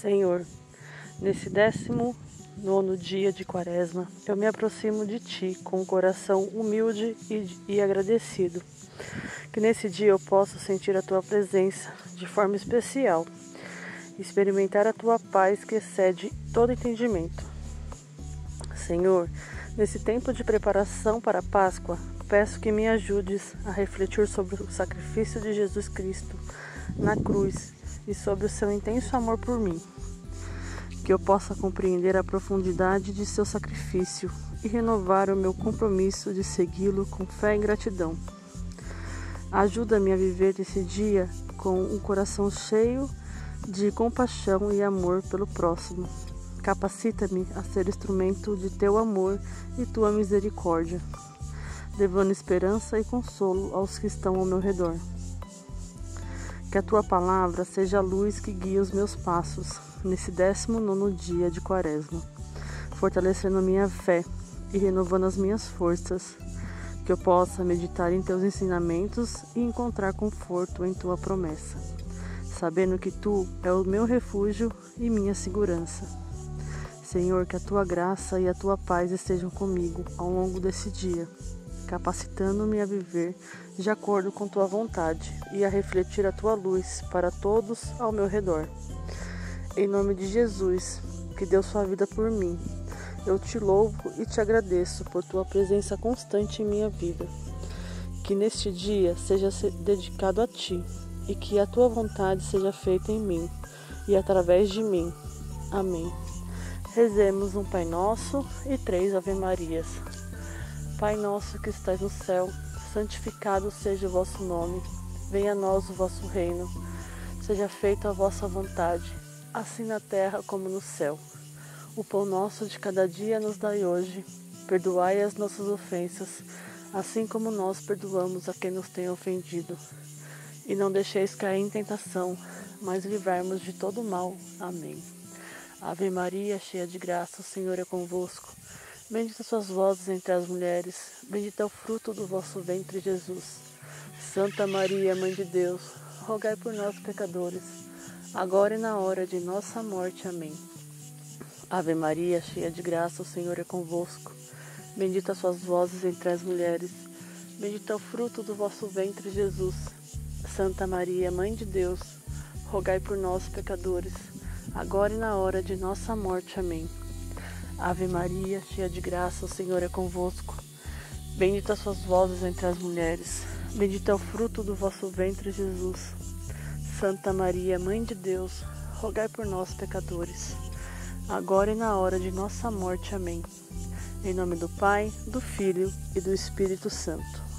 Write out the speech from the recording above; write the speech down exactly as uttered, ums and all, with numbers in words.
Senhor, nesse décimo nono dia de Quaresma, eu me aproximo de Ti com um coração humilde e, e agradecido. Que nesse dia eu possa sentir a Tua presença de forma especial, experimentar a Tua paz que excede todo entendimento. Senhor, nesse tempo de preparação para a Páscoa, peço que me ajudes a refletir sobre o sacrifício de Jesus Cristo na cruz e sobre o seu intenso amor por mim. Que eu possa compreender a profundidade de seu sacrifício e renovar o meu compromisso de segui-lo com fé e gratidão. Ajuda-me a viver esse dia com um coração cheio de compaixão e amor pelo próximo. Capacita-me a ser instrumento de teu amor e tua misericórdia, levando esperança e consolo aos que estão ao meu redor. Que a tua palavra seja a luz que guia os meus passos nesse décimo nono dia de Quaresma, fortalecendo a minha fé e renovando as minhas forças, que eu possa meditar em teus ensinamentos e encontrar conforto em tua promessa, sabendo que tu é o meu refúgio e minha segurança. Senhor, que a tua graça e a tua paz estejam comigo ao longo desse dia, capacitando-me a viver de acordo com tua vontade e a refletir a tua luz para todos ao meu redor. Em nome de Jesus, que deu sua vida por mim, eu te louvo e te agradeço por tua presença constante em minha vida. Que neste dia seja dedicado a ti e que a tua vontade seja feita em mim e através de mim. Amém. Rezemos um Pai Nosso e três Ave Marias. Pai nosso que estais no céu, santificado seja o vosso nome. Venha a nós o vosso reino. Seja feita a vossa vontade, assim na terra como no céu. O pão nosso de cada dia nos dai hoje. Perdoai as nossas ofensas, assim como nós perdoamos a quem nos tem ofendido. E não deixeis cair em tentação, mas livrai-nos de todo mal. Amém. Ave Maria, cheia de graça, o Senhor é convosco. Bendita sois vós entre as mulheres, bendito é o fruto do vosso ventre, Jesus. Santa Maria, Mãe de Deus, rogai por nós, pecadores, agora e na hora de nossa morte. Amém. Ave Maria, cheia de graça, o Senhor é convosco. Bendita sois vós entre as mulheres, bendito é o fruto do vosso ventre, Jesus. Santa Maria, Mãe de Deus, rogai por nós, pecadores, agora e na hora de nossa morte. Amém. Ave Maria, cheia de graça, o Senhor é convosco. Bendita sois vós entre as mulheres, bendito é o fruto do vosso ventre, Jesus. Santa Maria, Mãe de Deus, rogai por nós, pecadores, agora e na hora de nossa morte. Amém. Em nome do Pai, do Filho e do Espírito Santo.